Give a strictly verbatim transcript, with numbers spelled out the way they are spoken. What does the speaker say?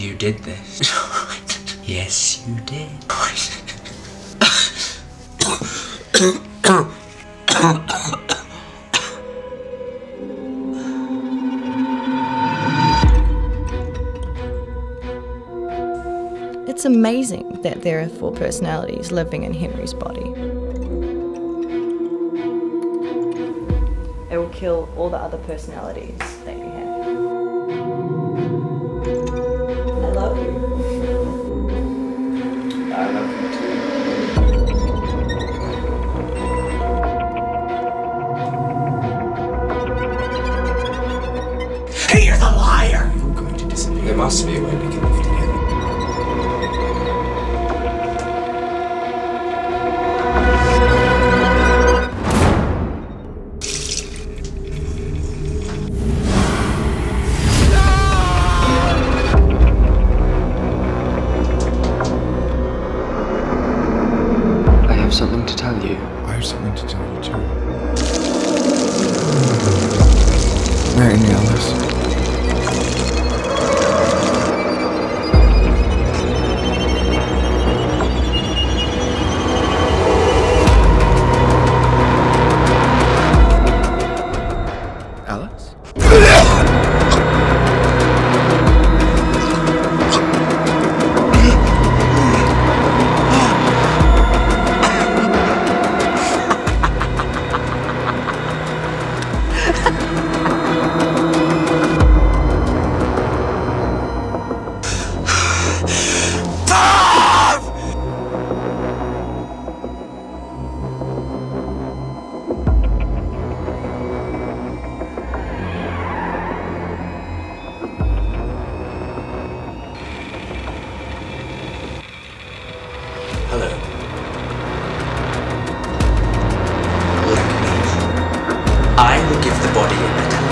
You did this. Yes, you did. It's amazing that there are four personalities living in Henry's body. It will kill all the other personalities that you have. I love you. I love you too. He is a liar! You're going to disappear. There must be a way we can live together. I have something to tell you. I have something to tell you too. Marry me, Alice. Alice? Hello. Look at me. I will give the body a better